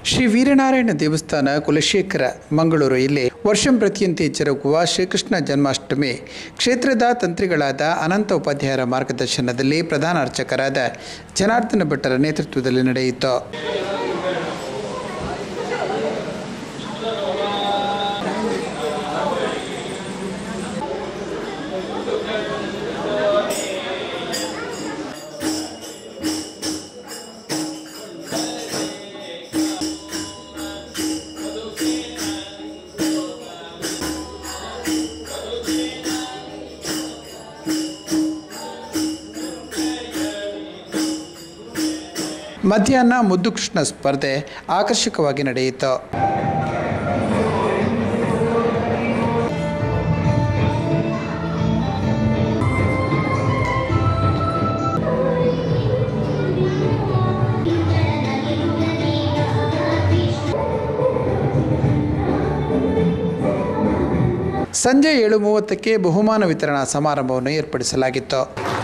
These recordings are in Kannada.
ಶ್ರೀ ವೀರನಾರಾಯಣ ದೇವಸ್ಥಾನ ಕುಲಶೇಖರ ಮಂಗಳೂರು ಇಲ್ಲಿ ವರ್ಷಂ ಪ್ರತಿಯಂತೆ ಜರುಗುವ ಶ್ರೀಕೃಷ್ಣ ಜನ್ಮಾಷ್ಟಮಿ ಕ್ಷೇತ್ರದ ತಂತ್ರಿಗಳಾದ ಅನಂತ ಉಪಾಧ್ಯಾಯರ ಮಾರ್ಗದರ್ಶನದಲ್ಲಿ ಪ್ರಧಾನ ಅರ್ಚಕರಾದ ಜನಾರ್ದನ ಭಟ್ಟರ ನೇತೃತ್ವದಲ್ಲಿ ನಡೆಯಿತು. ಮಧ್ಯಾಹ್ನ ಮುದ್ದು ಕೃಷ್ಣ ಸ್ಪರ್ಧೆ ಆಕರ್ಷಕವಾಗಿ ನಡೆಯಿತು. ಸಂಜೆ 7:30ಕ್ಕೆ ಬಹುಮಾನ ವಿತರಣಾ ಸಮಾರಂಭವನ್ನು ಏರ್ಪಡಿಸಲಾಗಿತ್ತು.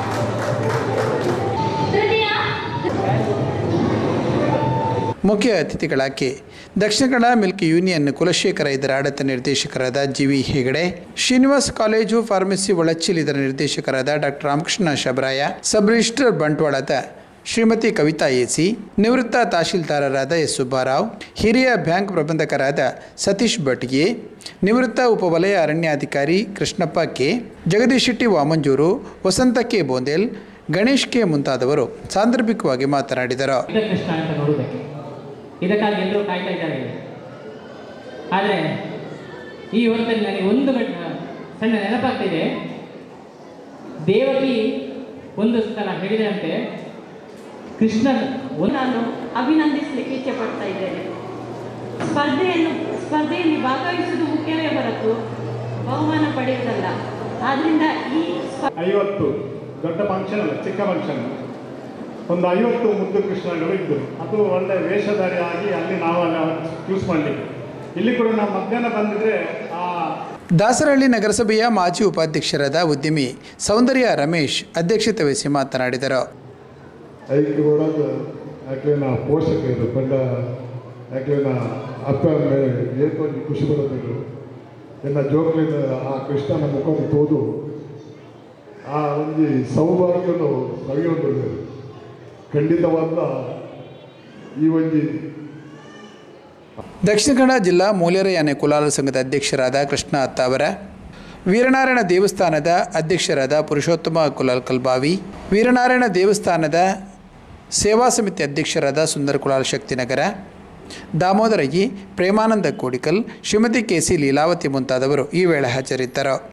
ಮುಖ್ಯ ಅತಿಥಿಗಳಾಗಿ ದಕ್ಷಿಣ ಕನ್ನಡ ಮಿಲ್ಕ್ ಯೂನಿಯನ್ ಕುಲಶೇಖರ ಇದರ ಆಡಳಿತ ನಿರ್ದೇಶಕರಾದ G V. Hegde, Srinivas college pharmacy Valachil ಇದರ ನಿರ್ದೇಶಕರಾದ doctor Ramakrishna Shabaraya, sub registrar ಬಂಟ್ವಾಳದ ಶ್ರೀಮತಿ ಕವಿತಾ ಎಸಿ, ನಿವೃತ್ತ ತಹಶೀಲ್ದಾರರಾದ ಎಸ್ ಸುಬ್ಬಾರಾವ್, ಹಿರಿಯ ಬ್ಯಾಂಕ್ ಪ್ರಬಂಧಕರಾದ ಸತೀಶ್ ಭಟ್ಗೆ, ನಿವೃತ್ತ ಉಪವಲಯ ಅರಣ್ಯಾಧಿಕಾರಿ Krishnappa K, Jagadish Shetty Vamanjoor, Vasanta K Bondel, Ganesh K ಮುಂತಾದವರು ಸಾಂದರ್ಭಿಕವಾಗಿ ಮಾತನಾಡಿದರು. ಇದಕ್ಕಾಗಿ ಎಲ್ಲರೂ ಕಾಯ್ತಾ ಇದ್ದಾರೆ. ಆದರೆ ಈ ಹೊತ್ತಲ್ಲಿ ನನಗೆ ಒಂದು ಸಣ್ಣ ನೆನಪಾಗ್ತಿದೆ. ದೇವಕಿ ಒಂದು ಸಲ ಹೇಳಿದಂತೆ ಕೃಷ್ಣ ನಾನು ಅಭಿನಂದಿಸಲಿಕ್ಕೆ ಇಚ್ಛೆ ಪಡ್ತಾ ಇದ್ದೇನೆ. ಸ್ಪರ್ಧೆಯಲ್ಲಿ ಭಾಗವಹಿಸುವುದು ಮುಖ್ಯವೇ ಹೊರತು ಬಹುಮಾನ ಪಡೆಯುವುದಲ್ಲ. ಆದ್ದರಿಂದ ಈ 50 ದೊಡ್ಡ ಫಂಕ್ಷನ್ ಅಲ್ಲ, ಚಿಕ್ಕ ಫಂಕ್ಷನ್, ಒಂದು 50 ಮುದ್ದು ಕೃಷ್ಣಗಳು ಇದ್ದರು. ಅದು ಒಳ್ಳೆ ವೇಷಧಾರಿಯಾಗಿ ಅಲ್ಲಿ ನಾವು ಚೂಸ್ ಮಾಡಲಿಕ್ಕೆ. ಇಲ್ಲಿ ಕೂಡ ನಾವು ಮಧ್ಯಾಹ್ನ ಬಂದಿದ್ರೆ ದಾಸರಹಳ್ಳಿ ನಗರಸಭೆಯ ಮಾಜಿ ಉಪಾಧ್ಯಕ್ಷರಾದ ಉದ್ಯಮಿ ಸೌಂದರ್ಯ ರಮೇಶ್ ಅಧ್ಯಕ್ಷತೆ ವಹಿಸಿ ಮಾತನಾಡಿದರು. ಅದಕ್ಕೆ ಹೊರಗೆ ಯಾಕೆನ ಪೋಷಕರು ಬಂದ ಯಾಕೆನ ಅಪ್ಪ ಮೇಲೆ ಏರ್ಕೊಂಡು ಖುಷಿ ಬರೋದು ಎನ್ನ ಜೋಕ್ಲಿನ ಆ ಕೃಷ್ಣನ ಮುಖವನ್ನು ತೋದು ಆ ಒಂದು ಸೌಭಾಗ್ಯವನ್ನು ಸವಿಯೊಂದು ಖಂಡಿತವಾದ ಈ ಒಂದು. ದಕ್ಷಿಣ ಕನ್ನಡ ಜಿಲ್ಲಾ ಮೂಲೆರ ಯಾನೆ ಕುಲಾಲ ಸಂಘದ ಅಧ್ಯಕ್ಷರಾದ ಕೃಷ್ಣ ಅತ್ತಾವರ, ವೀರನಾರಾಯಣ ದೇವಸ್ಥಾನದ ಅಧ್ಯಕ್ಷರಾದ ಪುರುಷೋತ್ತಮ ಕುಲಾಲ್ ಕಲ್ಬಾವಿ, ವೀರನಾರಾಯಣ ದೇವಸ್ಥಾನದ ಸೇವಾ ಸಮಿತಿ ಅಧ್ಯಕ್ಷರಾದ ಸುಂದರ ಕುಲಾಲ್ ಶಕ್ತಿನಗರ, ದಾಮೋದರಗಿ, ಪ್ರೇಮಾನಂದ ಕೋಡಿಕಲ್, ಶ್ರೀಮತಿ ಕೆ.ಸಿ. ಲೀಲಾವತಿ ಮುಂತಾದವರು ಈ ವೇಳೆ ಹಾಜರಿದ್ದರು.